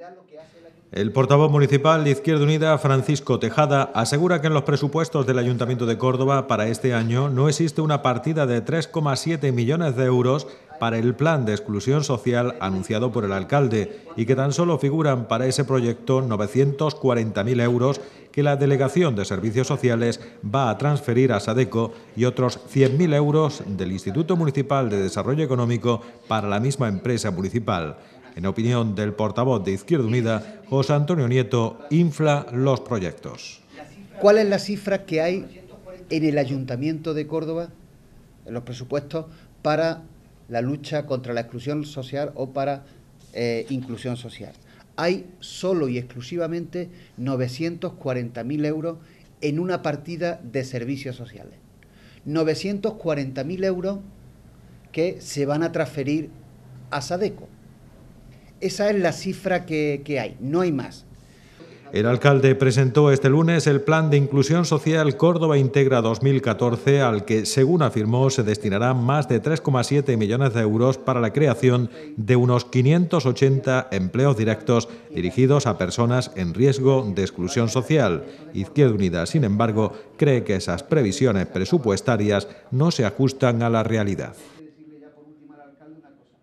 El portavoz municipal de Izquierda Unida, Francisco Tejada, asegura que en los presupuestos del Ayuntamiento de Córdoba para este año no existe una partida de 3,7 millones de euros para el plan de exclusión social anunciado por el alcalde y que tan solo figuran para ese proyecto 940.000 euros que la Delegación de Servicios Sociales va a transferir a Sadeco y otros 100.000 euros del Instituto Municipal de Desarrollo Económico para la misma empresa municipal. En opinión del portavoz de Izquierda Unida, José Antonio Nieto, infla los proyectos. ¿Cuál es la cifra que hay en el Ayuntamiento de Córdoba, en los presupuestos, para la lucha contra la exclusión social o para inclusión social? Hay solo y exclusivamente 940.000 euros en una partida de servicios sociales. 940.000 euros que se van a transferir a Sadeco. Esa es la cifra que hay, no hay más. El alcalde presentó este lunes el Plan de Inclusión Social Córdoba Integra 2014, al que, según afirmó, se destinarán más de 3,7 millones de euros para la creación de unos 580 empleos directos dirigidos a personas en riesgo de exclusión social. Izquierda Unida, sin embargo, cree que esas previsiones presupuestarias no se ajustan a la realidad.